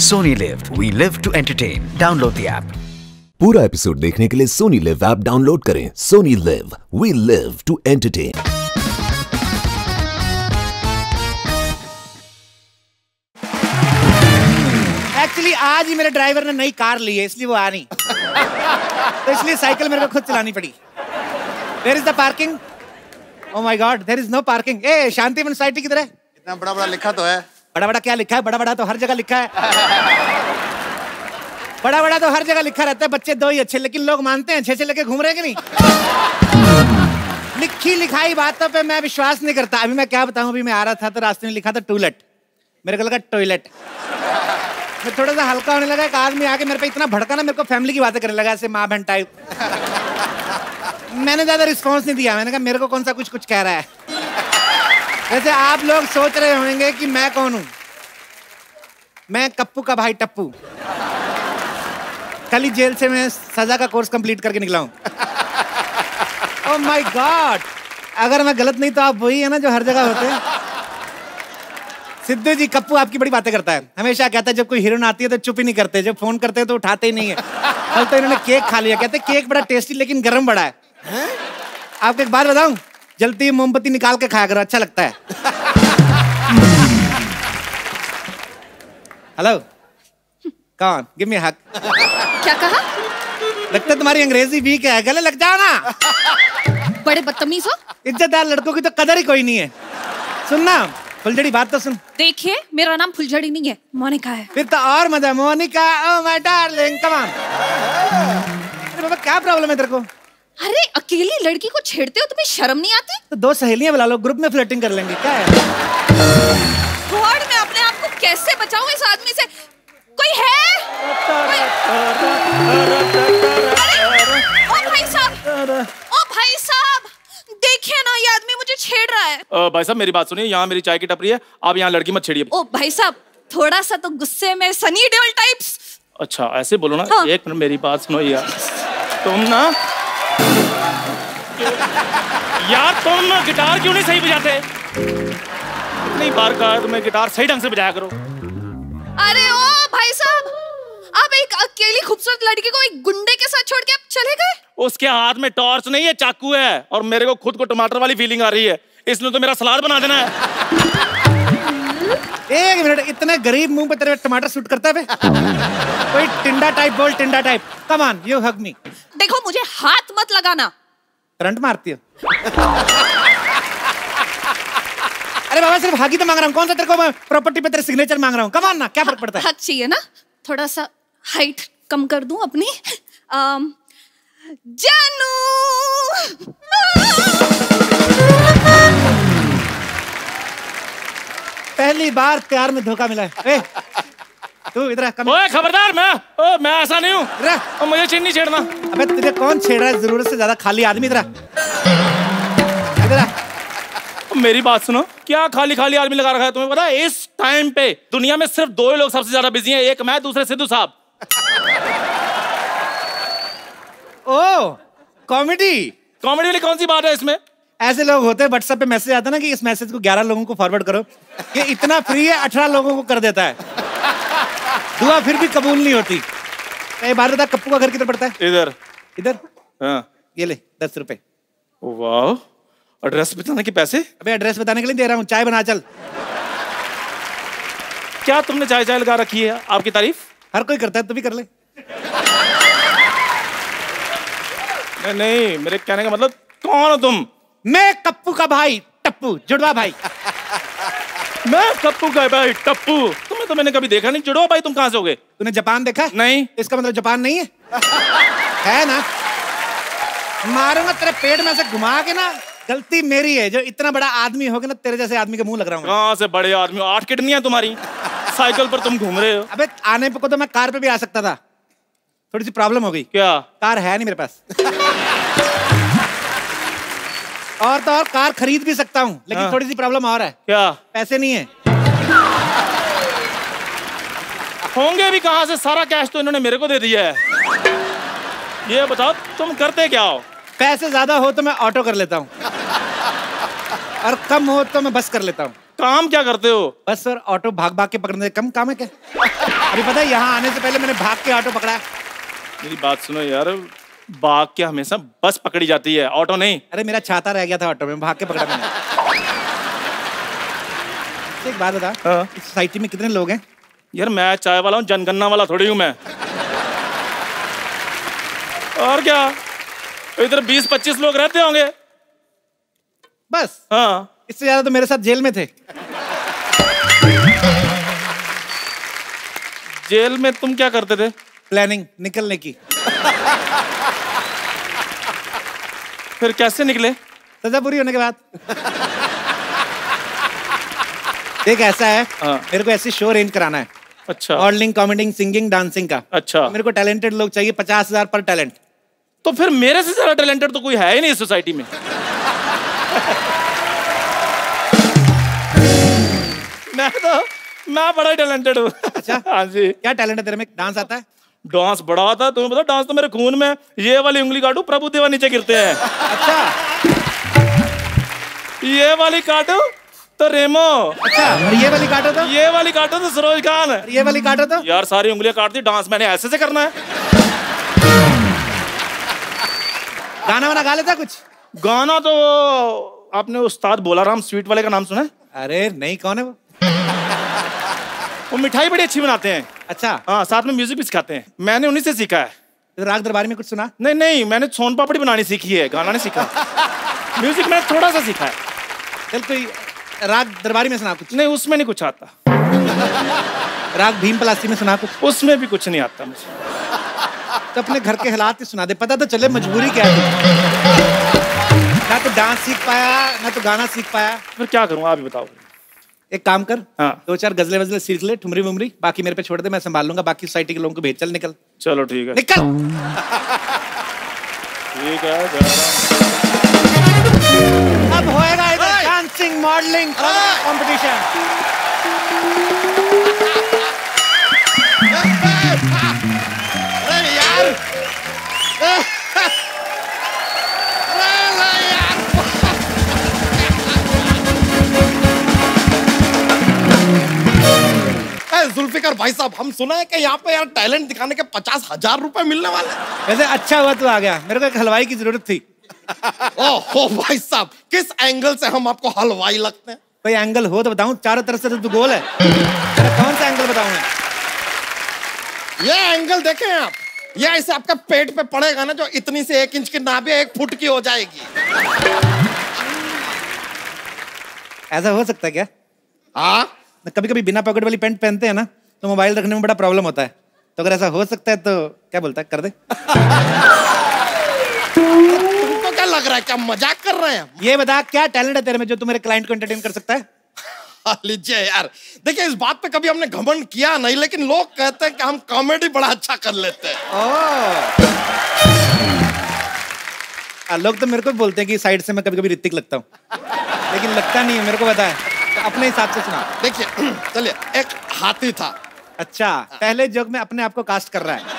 Sony Live. We live to entertain. Download the app. पूरा episode देखने के लिए सोनी लिव ऐप डाउनलोड करें। Sony LIV, we live to entertain. Actually आज ही मेरे ड्राइवर ने नई कार ली है, इसलिए वो आ नहीं तो इसलिए साइकिल मेरे को खुद चलानी पड़ी। Where is the parking? Oh my God, there is no parking. ए शांतिवन सोसाइटी किधर है? इतना बड़ा बड़ा लिखा तो है। बड़ा बड़ा क्या लिखा है? बड़ा बड़ा तो हर जगह लिखा है। बड़ा बड़ा तो हर जगह लिखा रहता है। बच्चे दो ही अच्छे, लेकिन लोग मानते हैं। छे लेके घूम रहे कि नहीं? लिखी लिखाई बातों पे मैं विश्वास नहीं करता। अभी मैं क्या बताऊं, अभी मैं आ रहा था तो रास्ते में लिखा था टॉयलेट, मेरे को लगा टॉयलेट। मैं थोड़ा सा हल्का होने लगा, एक आदमी आके मेरे पे इतना भड़का ना, मेरे को फैमिली की बातें करने लगा, ऐसे माँ बहन टाइप। मैंने ज्यादा रिस्पॉन्स नहीं दिया। मैंने कहा मेरे को कौन सा कुछ कह रहा है। वैसे आप लोग सोच रहे होंगे कि मैं कौन हूं। मैं कप्पू का भाई टप्पू। कल ही जेल से मैं सजा का कोर्स कंप्लीट करके निकला हूं। ओह माय गॉड, अगर मैं गलत नहीं तो आप वही है ना जो हर जगह होते हैं। सिद्धू जी, कप्पू आपकी बड़ी बातें करता है। हमेशा कहता है जब कोई हीरोइन आती है तो चुप ही नहीं करते, जब फोन करते हैं तो उठाते ही नहीं है। कल तो इन्होंने केक खा लिया, कहते केक बड़ा टेस्टी लेकिन गर्म बड़ा है। आपको एक बात बताऊं, जलती हुई मोमबत्ती निकाल के खाया करो, अच्छा लगता है। हेलो, कौन? Give me hug. क्या कहा? लगता है तुम्हारी अंग्रेजी वीक है, गले लग जाओ ना। बड़े बदतमीज हो। इज्जतदार लड़कों की तो कदर ही कोई नहीं है। सुनना फुलझड़ी, बात तो सुन। देखिए, मेरा नाम फुलझड़ी नहीं है, मोनिका है। फिर तो और मजा। Monica, oh my darling, come on. अरे बाबा, क्या प्रॉब्लम है तेरे को? अरे अकेली लड़की को छेड़ते हो, तुम्हें शर्म नहीं आती? तो दो सहेलियां बुला लो, ग्रुप में फ्लर्टिंग कर लेंगे, क्या है? गॉड, मैं अपने आप को कैसे बचाऊं इस आदमी से? कोई है? ओ भाई साहब, देखिए ना, ये आदमी मुझे छेड़ रहा है। भाई साहब मेरी बात सुनिए, यहाँ मेरी चाय की टपरी है, आप यहाँ लड़की मत छेड़िए। ओ भाई साहब, थोड़ा सा तो गुस्से में सनी देओल टाइप्स। अच्छा ऐसे बोलो ना। हाँ। एक मिनट मेरी बात सुनो यार, तुम ना यार तुम गिटार क्यों नहीं सही बजाते? इतनी बार कहा है तुम्हें गिटार सही ढंग से बजाया करो। अरे ओ भाई साहब, आप एक अकेली खूबसूरत लड़की को एक गुंडे के साथ छोड़ के आप चले गए? उसके हाथ में टॉर्च नहीं है, चाकू है, और मेरे को खुद को टमाटर वाली फीलिंग आ रही है, इसलिए तो मेरा सलाद बना देना है। एक मिनट, इतने गरीब मुंह पे तेरे टमाटर सूट करता है? कोई टिंडा टाइप बोल, टिंडा type. Come on, you hug me. देखो, मुझे हाथ मत लगाना। करंट मारती हो? अरे बाबा, सिर्फ हग ही तो मांग रहा हूँ। कौन सा तेरे को मैं प्रॉपर्टी पे तेरे सिग्नेचर मांग रहा हूँ? कम ऑन ना, क्या फर्क पड़ता है? हक चाहिए ना? थोड़ा सा हाइट कम कर दूं अपनी। जानू, पहली बार प्यार में धोखा मिला है। ए, तू इधर आ, ओए खबरदार, मैं ऐसा नहीं हूँ, मुझे चिन्ह छेड़ना। अबे तुझे कौन छेड़ रहा है? जरूरत से ज्यादा खाली आदमी। इधर आ, इधर आ। मेरी बात सुनो, क्या खाली खाली आदमी लगा रखा है? तुम्हें पता है इस टाइम पे दुनिया में सिर्फ दो ही लोग सबसे ज्यादा बिजी हैं, एक मैं, दूसरे सिद्धू साहब। ओ, कॉमेडी वाली कौन सी बात है इसमें? ऐसे लोग होते हैं, व्हाट्सएप पे मैसेज आता है ना कि इस मैसेज को 11 लोगों को फॉरवर्ड करो, ये इतना फ्री है, 18 लोगों को कर देता है। दुआ फिर भी कबूल नहीं होती। एक बात बता, कप्पू का घर किधर पड़ता है? इधर। इधर? हाँ। ये ले 10 रुपए। वाह, एड्रेस बताने के पैसे? अबे एड्रेस बताने के लिए दे रहा हूँ, चाय बना चल। क्या तुमने चाय लगा रखी है? आपकी तारीफ हर कोई करता है, तू भी कर ले। नहीं, मेरे कहने का मतलब, कौन हो तुम? मैं कप्पू का भाई टप्पू, जुड़वा भाई। मैं कप्पू का भाई टप्पू? तुम्हें तो मैंने कभी देखा नहीं। जुड़वा भाई तुम कहाँ से हो गए? तूने जापान देखा? नहीं। इसका मतलब जापान नहीं है? है ना? मारूंगा तेरे पेट में से घुमा के ना। गलती मेरी है, जो इतना बड़ा आदमी हो गया ना, तेरे जैसे आदमी के मुंह लग रहा हूँ। कहाँ से बड़े आदमी? 8 किडनियां तुम्हारी, साइकिल पर तुम घूम रहे हो। अबे आने पे को तो मैं कार पे भी आ सकता था, थोड़ी सी प्रॉब्लम हो गई। क्या? कार है नहीं मेरे पास। और तो और कार खरीद भी सकता हूँ, लेकिन हाँ। थोड़ी सी प्रॉब्लम और है। क्या? पैसे नहीं है। होंगे भी कहाँ से? सारा कैश तो इन्होंने मेरे को दे दिया है। ये बताओ तुम करते क्या हो? पैसे ज्यादा हो तो मैं ऑटो कर लेता हूँ, और कम हो तो मैं बस कर लेता हूँ। काम क्या करते हो? बस और ऑटो भाग भाग के पकड़ने, कम काम है क्या? अभी पता है यहाँ आने से पहले मैंने भाग के ऑटो पकड़ा है। मेरी बात सुनो यार, भाग के हमेशा बस पकड़ी जाती है, ऑटो नहीं। अरे मेरा छाता रह गया था ऑटो में, भाग के पकड़ा मैंने। एक बात बता, हाँ। इस सोसाइटी में कितने लोग हैं? यार मैं चाय वाला हूँ, जनगणना वाला थोड़ी हूँ मैं। और क्या, इधर 20-25 लोग रहते होंगे बस। हाँ। इससे ज्यादा तो मेरे साथ जेल में थे। जेल में तुम क्या करते थे? प्लानिंग निकलने की। फिर कैसे निकले? सजा पूरी होने के बाद। देख ऐसा है, हाँ। मेरे को ऐसी शो अरेंज कराना है। अच्छा। मॉडलिंग, कॉमेडिंग, सिंगिंग, डांसिंग का। अच्छा। मेरे को टैलेंटेड लोग चाहिए, 50,000 पर टैलेंट। तो फिर मेरे से ज्यादा टैलेंटेड तो कोई है ही नहीं इस सोसाइटी में। मैं बड़ा ही टैलेंटेड हूँ। अच्छा। हाँ जी। क्या टैलेंट है तेरे में? डांस आता है? डांस बड़ा आता है, तुम्हें पता डांस तो मेरे खून में। ये वाली उंगली काटू प्रभु देवा नीचे गिरते हैं। अच्छा। ये वाली काटू तो रेमो। अच्छा, और ये वाली काटो तो? ये वाली काटो तो सरोज खान। ये वाली काटो तो? यार सारी उंगलियां काट दी, डांस मैंने ऐसे से करना है। गाना वाना गा लेता कुछ? गाना तो आपने उस्ताद बोलाराम स्वीट वाले का नाम सुना है? अरे नहीं, कौन है वो? वो मिठाई बड़ी अच्छी बनाते हैं। अच्छा। हाँ, साथ में म्यूजिक भी सिखाते हैं। मैंने उन्हीं से सीखा है। तो राग दरबारी में कुछ सुना? नहीं नहीं, मैंने सोन पापड़ी बनानी सीखी है, गाना नहीं सीखा। म्यूजिक मैंने थोड़ा सा सीखा है। चल कोई राग दरबारी में सुना कुछ। नहीं, उसमें नहीं कुछ आता। राग भीम पलासी में सुना कुछ। उसमें भी कुछ नहीं आता मुझे। तो अपने घर के हालात ही सुना दे, पता तो चले मजबूरी क्या है। ना तो डांस सीख पाया, ना तो गाना सीख पाया। फिर क्या करूँ, आप ही बताओ। एक काम कर, हाँ। 2-4 गजले वजले सीख ले, ठुमरी वुमरी, बाकी मेरे पे छोड़ दे, मैं संभाल लूंगा। बाकी सोसाइटी के लोगों को भेज, चल निकल। चलो ठीक है। निकल। ठीक है। अब होएगा इधर डांसिंग, मॉडलिंग कंपटीशन। अरे यार, जुल्फिकार भाई साहब, हम सुना है कि यहाँ पे यार टैलेंट दिखाने के 50,000 रुपए मिलने वाले हैं। वैसे अच्छा हुआ तू आ गया, मेरे को एक हलवाई की जरूरत थी। ओहो भाई साहब, किस एंगल से हम आपको हलवाई लगते हैं? कोई एंगल हो तो बताऊं, चारों तरफ से तो गोल है। तेरा कौन सा एंगल बताऊं मैं? ये एंगल देखें आप, ये ऐसे आपका पेट पे पड़ेगा ना, जो इतनी से 1 इंच की नाभि 1 फुट की हो जाएगी। ऐसा हो सकता है क्या? हाँ, कभी कभी बिना पॉकेट वाली पैंट पहनते हैं ना, तो मोबाइल रखने में बड़ा प्रॉब्लम होता है। तो अगर ऐसा हो सकता है तो क्या बोलता है, कर दे। तुमको क्या लग रहा है, क्या मजाक कर रहे हैं? ये बता, क्या टैलेंट है तेरे में जो तू मेरे क्लाइंट को एंटरटेन कर सकता है? लीजिए यार, देखिए इस बात पे कभी हमने घमंड किया नहीं, लेकिन लोग कहते हैं कि हम कॉमेडी बड़ा अच्छा कर लेते हैं। लोग तो मेरे को भी बोलते हैं कि साइड से मैं कभी कभी ऋतिक लगता हूँ, लेकिन लगता नहीं है, मेरे को पता है। तो अपने हिसाब से सुना। देखिए चलिए, एक हाथी था। अच्छा, पहले जोक में अपने आप को कास्ट कर रहा है।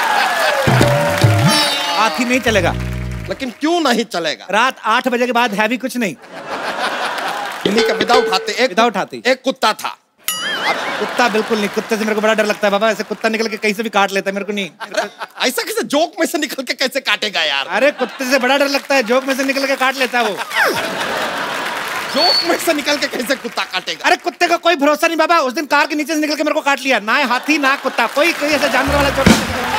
हाथी नहीं चलेगा। लेकिन क्यों नहीं चलेगा? रात 8 बजे के बाद है भी कुछ नहीं। इन्हीं का विदाउट हाथी, विदाउट हाथी एक कुत्ता था। कुत्ता बिल्कुल नहीं, कुत्ते से मेरे को बड़ा डर लगता है बाबा। ऐसे कुत्ता निकल के कहीं से भी काट लेता है, मेरे को नहीं। ऐसा किसी जोक में से निकल के कैसे काटेगा यार? अरे कुत्ते से बड़ा डर लगता है, जोक में से निकल के काट लेता है वो। जोक में से निकल के कैसे कुत्ता काटेगा? अरे कुत्ते का कोई भरोसा नहीं बाबा, उस दिन कार के नीचे से निकल के मेरे को काट लिया। ना हाथी ना कुत्ता, कोई कोई ऐसा जानवर वाला जोक।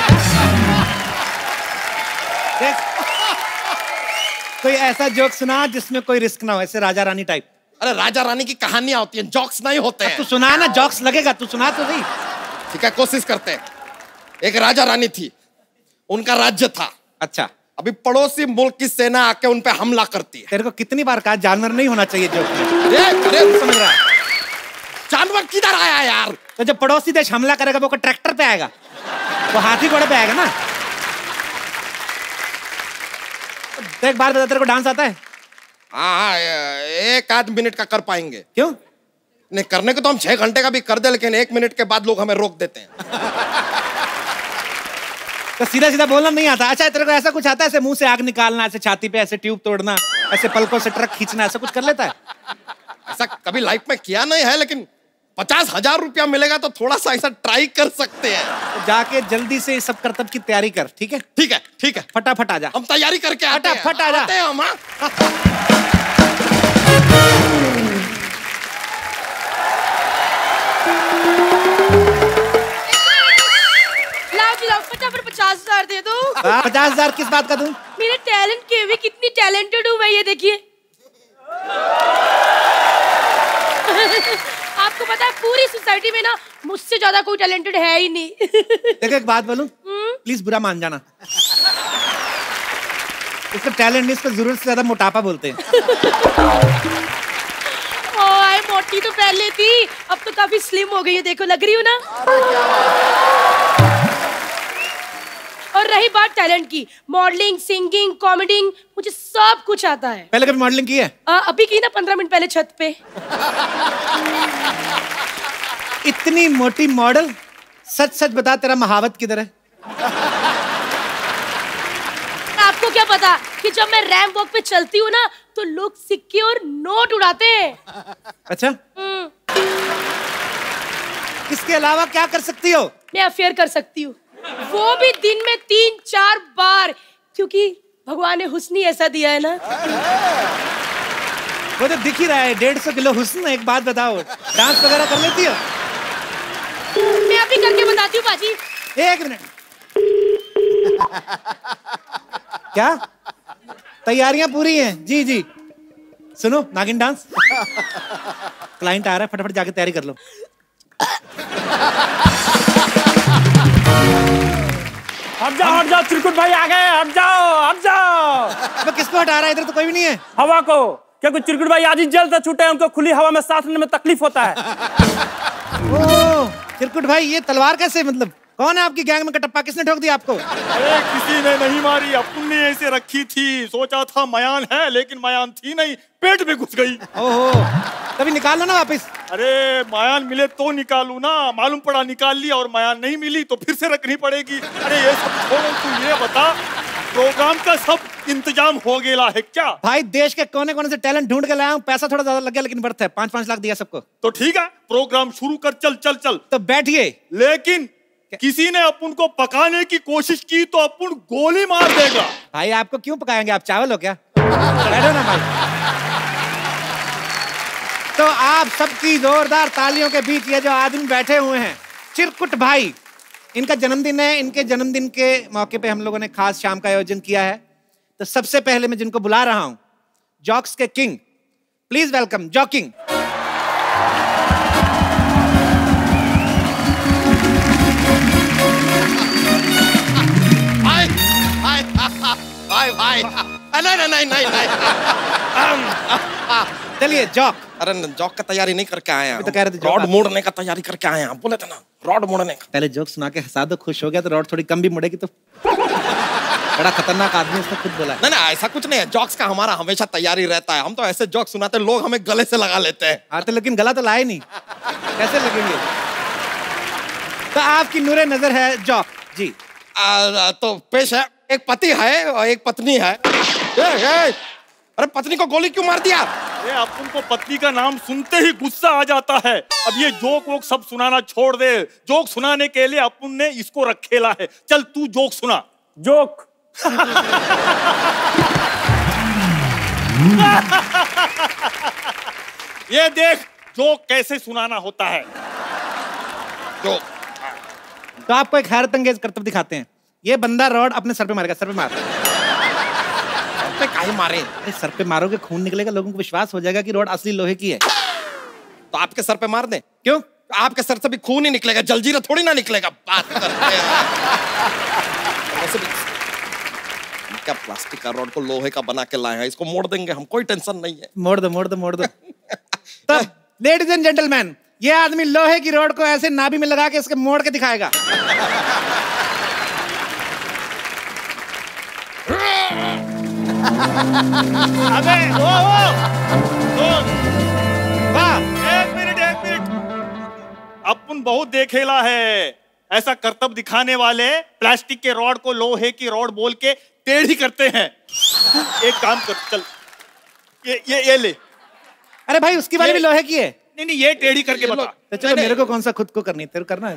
देख, कोई ऐसा जोक सुना जिसमें कोई रिस्क ना हो, ऐसे राजा रानी टाइप। अरे राजा रानी की कहानियां होती हैं, जोक्स नहीं होते हैं। तू सुना ना, जोक्स लगेगा, तू सुना तो सही। ठीक है, कोशिश करते हैं। एक राजा रानी थी, उनका राज्य था। अच्छा, अभी पड़ोसी मुल्क की सेना आके उन पे हमला करती है। तेरे को कितनी बार कहा जानवर नहीं होना चाहिए जोक में। अरे समझ रहा है? जानवर किधर आया यार? तो जब पड़ोसी देश हमला करेगा वो ट्रैक्टर पे आएगा, वो हाथी घोड़े पे आएगा ना। तो एक बार बता, तेरे को डांस आता है? हाँ, 1 मिनट का कर पाएंगे। क्यों नहीं, करने को तो हम 6 घंटे का भी कर दे, लेकिन 1 मिनट के बाद लोग हमें रोक देते हैं। तो सीधा सीधा बोलना नहीं आता? अच्छा, तेरे को ऐसा कुछ आता है, ऐसे मुंह से आग निकालना, ऐसे छाती पे ऐसे ट्यूब तोड़ना, ऐसे पलकों से ट्रक खींचना, ऐसा कुछ कर लेता है? ऐसा कभी लाइफ में किया नहीं है, लेकिन 50,000 रुपया मिलेगा तो थोड़ा सा ऐसा ट्राई कर सकते हैं। तो जाके जल्दी से इस सब करतब की तैयारी कर, ठीक है? ठीक है, ठीक है, फटाफट आ जा। हम तैयारी करके आते हैं। फटाफट आ जा। आते हैं हम, हाँ। लाओ फटाफट 50,000 दे दो। 50,000 किस बात का दूं? मेरे टैलेंट के भी कितनी टैलेंटेड हूँ मैं, ये देखिए। आपको पता है पूरी सोसाइटी में ना मुझसे ज्यादा कोई टैलेंटेड है ही नहीं। देखो एक बात बोलूं, प्लीज बुरा मान जाना। इसका टैलेंट नहीं, इसको जरूरत से ज्यादा मोटापा बोलते हैं। ओए मोटी तो पहले थी, अब तो काफी स्लिम हो गई है, देखो लग रही हूँ ना। और रही बात टैलेंट की, मॉडलिंग, सिंगिंग, कॉमेडिंग, मुझे सब कुछ आता है। पहले कभी मॉडलिंग की है? अभी की ना 15 मिनट पहले छत पे। इतनी मोटी मॉडल, सच सच बता तेरा महावत किधर है? आपको क्या पता कि जब मैं रैंप वॉक पे चलती हूँ ना तो लोग सिक्के और नोट उड़ाते हैं। अच्छा, इसके अलावा क्या कर सकती हो? मैं अफेयर कर सकती हूँ, वो भी दिन में 3-4 बार, क्योंकि भगवान ने हुस्न ही ऐसा दिया है ना। वो तो दिख ही रहा है, 150 किलो हुस्न। एक बात बताओ, डांस वगैरह कर लेती हो? मैं अभी करके बताती हूँ बाजी। 1 मिनट। क्या तैयारियां पूरी हैं? जी जी। सुनो, नागिन डांस। क्लाइंट आ रहा है, फटाफट जाके तैयारी कर लो। हट जाओ त्रिकुट भाई आ गए, हट जाओ। अब किसको हटा रहा है? इधर तो कोई भी नहीं है। हवा को, क्योंकि त्रिकुट भाई आज ही जेल से छूटे हैं, उनको खुली हवा में सांस लेने में तकलीफ होता है। ओह त्रिकुट भाई, ये तलवार कैसे? मतलब कौन है आपकी गैंग में कटप्पा? किसने ठोक दिया आपको? अरे किसी ने नहीं मारी, अपन ने ऐसे रखी थी। सोचा था मयान है, लेकिन मयान थी नहीं, पेट में घुस गई। ओहो, कभी निकाल लो ना वापस। अरे मयान मिले तो निकालू ना, मालूम पड़ा निकाल लिया और मयान नहीं मिली तो फिर से रखनी पड़ेगी। अरे ये सब छोड़ो, तू ये बता प्रोग्राम का सब इंतजाम हो गया है क्या? भाई देश के कोने कोने से टैलेंट ढूंढ के लाया हूँ, पैसा थोड़ा ज्यादा लग गया लेकिन वर्थ है। 5-5 लाख दिया सबको। तो ठीक है, प्रोग्राम शुरू कर, चल चल चल। तो बैठिए। लेकिन किसी ने अपन को पकाने की कोशिश की तो अपन गोली मार देगा। भाई आपको क्यों पकाएंगे? आप चावल हो क्या? बैठो ना भाई। तो आप सबकी जोरदार तालियों के बीच ये जो आदमी बैठे हुए हैं, चिरकुट भाई, इनका जन्मदिन है। इनके जन्मदिन के मौके पे हम लोगों ने खास शाम का आयोजन किया है। तो सबसे पहले मैं जिनको बुला रहा हूं, जॉक्स के किंग, प्लीज वेलकम जॉकिंग। भाई नहीं। चलिए जॉक। अरे जॉक का तैयारी नहीं करके आए हैं, तो कह रहे थे रॉड मोड़ने का तैयारी करके आए हैं। आप बोले थे ना रॉड मोड़ने का। पहले जोक सुना के हंसा दो, खुश हो गया तो रॉड थोड़ी कम भी मुड़ेगी तो। बड़ा खतरनाक आदमी, उसने खुद बोला है। नहीं ऐसा कुछ नहीं है, जॉक्स का हमारा हमेशा तैयारी रहता है। हम तो ऐसे जॉक सुनाते लोग हमें गले से लगा लेते हैं। आते लेकिन गला तो लाए नहीं, कैसे लगेंगे? तो आपकी नूरे नजर है जॉक जी। तो पेश है, एक पति है और एक पत्नी है। अरे पत्नी को गोली क्यों मार दिया? अरे अपन को पत्नी का नाम सुनते ही गुस्सा आ जाता है। अब ये जोक वोक सब सुनाना छोड़ दे। जोक सुनाने के लिए अपन ने इसको रखेला है। चल तू जोक सुना। जोक। ये देख जोक कैसे सुनाना होता है। जोक। तो आपको एक हैरत अंगेज करतब दिखाते हैं। ये बंदा रॉड अपने सर पे मारेगा। सर पे मार। पे काहे मारे? अरे सर पे मारोगे खून निकलेगा, लोगों को विश्वास हो जाएगा कि रॉड असली लोहे की है। तो आपके सर पे मार दें? क्यों? आपके सर से भी खून ही निकलेगा, जलजीरा थोड़ी ना निकलेगा। बात करते हैं। वैसे भी क्या प्लास्टिक का रॉड को लोहे का बना के लाए हैं, इसको मोड़ देंगे हम, कोई टेंशन नहीं है। मोड़ दो। तब लेडीज एंड जेंटलमैन, ये आदमी लोहे की रॉड को ऐसे नाभि में लगा के इसके मोड़ के दिखाएगा। अबे वाह! एक मिनट। अपन बहुत देखेला है ऐसा करतब दिखाने वाले प्लास्टिक के रॉड को लोहे की रॉड बोल के टेढ़ी करते हैं। एक काम कर, चल ये ले। अरे भाई उसकी वाली भी लोहे की है। नहीं ये टेढ़ी करके बता। तो चलो मेरे को कौन सा खुद को करनी, तेरे करना है।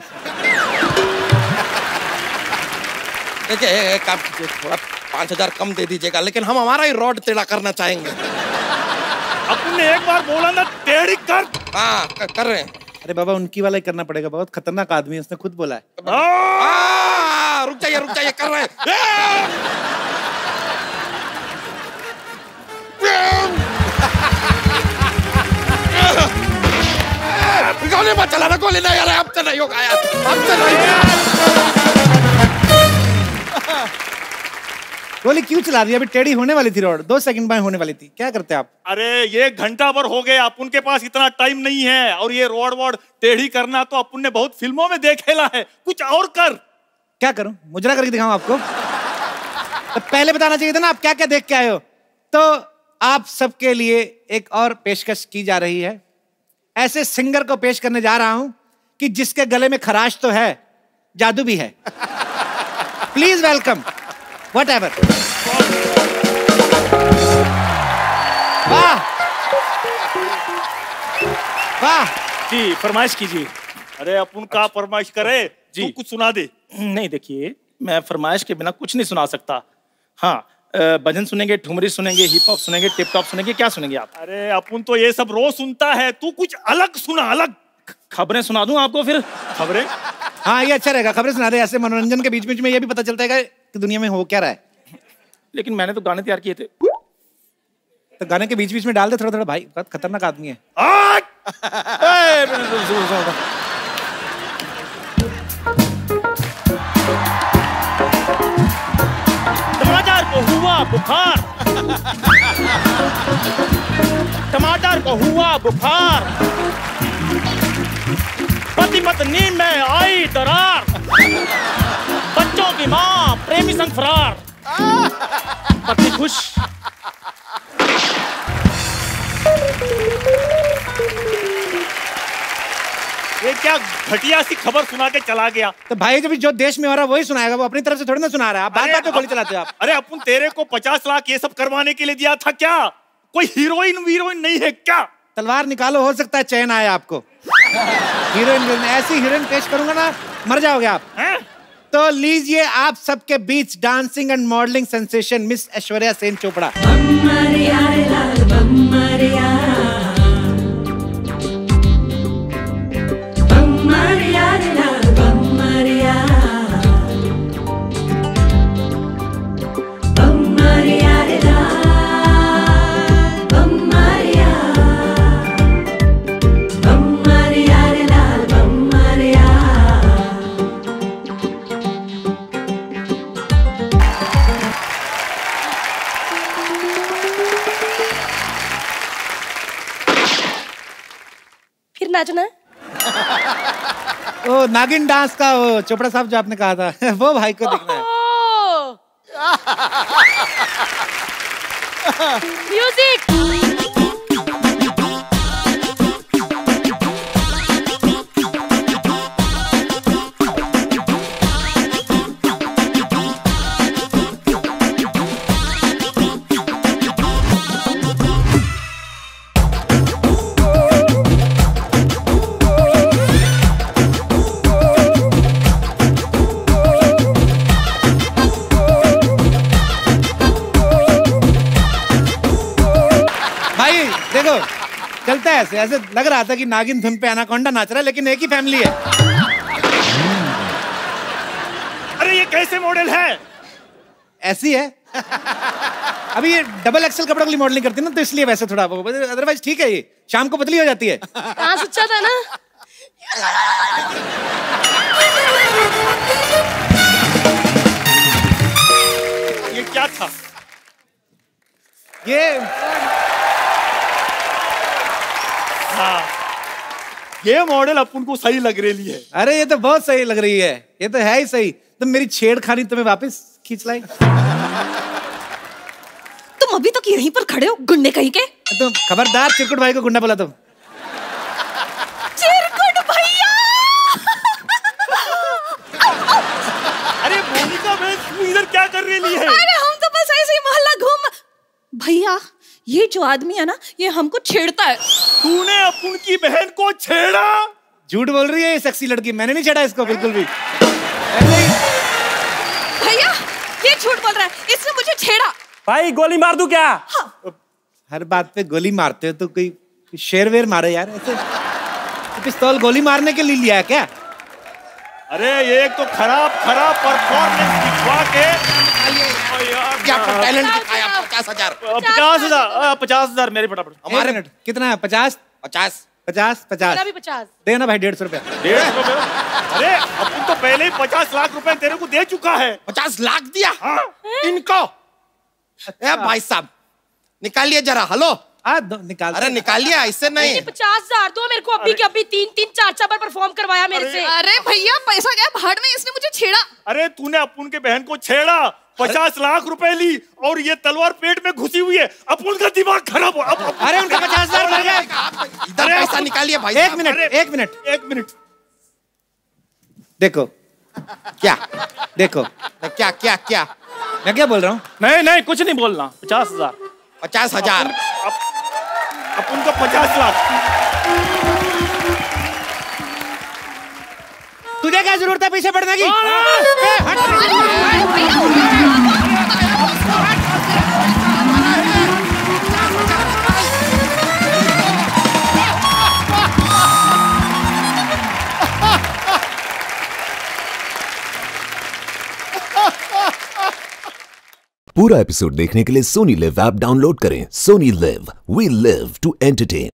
देखिए एक आप थोड़ा 5,000 कम दे दीजिएगा, लेकिन हम हमारा ही रॉड टेढ़ा करना चाहेंगे। अपन ने एक बार बोला ना टेढ़ी कर। हाँ कर रहे हैं। अरे बाबा उनकी वाला ही करना पड़ेगा, बहुत खतरनाक आदमी है, उसने खुद बोला है। रुक जाइए कर रहे हैं। गोली मत चलाना, गोली नहीं आ रहा है, अब तो नहीं होगा यार, अब तो नहीं। गोली क्यों चला रही है? अभी टेढ़ी होने वाली थी रॉड, 2 सेकंड में होने वाली थी। क्या करते आप? अरे ये घंटा भर हो गए, अपन के पास इतना टाइम नहीं है। और ये रोड वॉड टेढ़ी करना तो अपन ने बहुत फिल्मों में देखेला है, कुछ और कर। क्या करूं? मुजरा करके दिखाऊं आपको? तो पहले बताना चाहिए था ना आप क्या क्या देख के आए हो। तो आप सबके लिए एक और पेशकश की जा रही है। ऐसे सिंगर को पेश करने जा रहा हूं कि जिसके गले में खराश तो है, जादू भी है। Please welcome whatever. वाह वाह जी फरमाइश कीजिए। अरे अपन का फरमाइश करे जी, तू कुछ सुना दे। नहीं देखिए, मैं फरमाइश के बिना कुछ नहीं सुना सकता। हाँ भजन सुनेंगे, ठुमरी सुनेंगे, हिप हॉप सुनेंगे, टिप टॉप सुनेंगे, क्या सुनेंगे आप? अरे अपन तो ये सब रोज सुनता है, तू कुछ अलग सुना, अलग। खबरें सुना दूं आपको फिर? खबरें? हाँ ये अच्छा रहेगा, खबरें सुना दे। ऐसे मनोरंजन के बीच बीच में ये भी पता चलता है कि दुनिया में हो क्या रहा है। लेकिन मैंने तो गाने तैयार किए थे। तो गाने के बीच बीच में डाल दे थोड़ा थोड़ा भाई, बहुत खतरनाक आदमी है। टमाटर को हुआ बुखार, टमाटर को हुआ बुखार, पति पत्नी में आई दरार, बच्चों की माँ प्रेमी संग फरार, पति खुश। ये क्या घटिया सी खबर सुना के चला गया। तो भाई जब जो देश में हो रहा है वही सुनाएगा, वो अपनी तरफ से थोड़ी ना सुना रहा है। आप बात बात पे गोली चलाते हो आप। अरे अपन तेरे को 50 लाख ये सब करवाने के लिए दिया था, क्या कोई हीरोइन वीरोइन नहीं है क्या? तलवार निकालो, हो सकता है चैन आए आपको। हीरोइन ऐसी हीरोइन पेश करूंगा ना मर जाओगे आप। तो लीजिए आप सबके बीच dancing and modelling sensation miss Aishwarya Sen Chopra. नाचना है? ओ नागिन डांस का वो चोपड़ा साहब जो आपने कहा था वो भाई को देखना है। म्यूजिक। चलता है ऐसे ऐसे लग रहा था कि नागिन धुन पे एनाकोंडा नाच रहा है, लेकिन एक ही फैमिली है। अरे ये कैसे मॉडल है? ऐसी है। अभी ये डबल एक्सेल कपड़ों के लिए मॉडलिंग करती है ना, तो इसलिए वैसे थोड़ा वो, अदरवाइज ठीक है। ये शाम को पतली हो जाती है। हाँ सच्चा था ना। ये क्या था? हाँ, ये मॉडल अपन को सही लग रही है। अरे ये तो बहुत सही लग रही है, ये तो है ही सही। तुम मेरी छेड़खानी तुम्हें वापस खींच लाई। तुम अभी तक यहीं पर खड़े हो गुंडे कहीं के। तुम खबरदार, चिरकुट भाई को गुंडा बोला तुम। चिरकुट भैया। अरे मोनिका बहन, तू इधर क्या कर रही है? अरे हम तो बस ऐसे ही मोहल्ला घूम। भैया ये जो आदमी है ना, ये हमको छेड़ता है। तूने अपुन की बहन को छेड़ा? झूठ बोल रही है ये सेक्सी लड़की, मैंने नहीं छेड़ा इसको बिल्कुल भी। भैया ये झूठ बोल रहा है, इसने मुझे छेड़ा। भाई गोली मार दूं क्या? हाँ। हर बात पे गोली मारते हो तो कोई शेर वेर मारे यार ऐसे। पिस्तौल गोली मारने के लिए लिया है क्या? अरे एक तो खराब परफॉर्मेंस दिखवा के क्या टैलेंट दिखाया। 50,000 50,000 मेरे फटाफट। हमारे मिनट कितना है? 50 50 50 50 भी 50 देना भाई, 150 रुपया। 150 रुपए? अरे अपुन तो पहले ही 50 लाख रुपए तेरे को दे चुका है। 50 लाख दिया इनको? ए भाई साहब निकालिए जरा। हेलो निकाल। अरे निकालिए, इससे नहीं। 50,000 दो मेरे को, अभी के अभी 3-3 4 बार परफॉर्म करवाया मेरे से। अरे भैया पैसा क्या भाड़ में, इसने मुझे छेड़ा। अरे तूने अपुन के बहन को छेड़ा, 50 लाख रुपए ली और ये तलवार पेट में घुसी हुई है। अपुन का दिमाग खराब हो। अरे उनका 50,000 मिल गया। इधर पैसा निकालिए भाई। एक मिनट देखो क्या देखो क्या क्या क्या मैं क्या बोल रहा हूँ? नहीं कुछ नहीं बोलना। 50,000 50,000 अपुन को 50 लाख। तुझे क्या जरूरत है पीछे पड़ने की? पूरा एपिसोड देखने के लिए सोनी लिव ऐप डाउनलोड करें। Sony LIV, we live to entertain.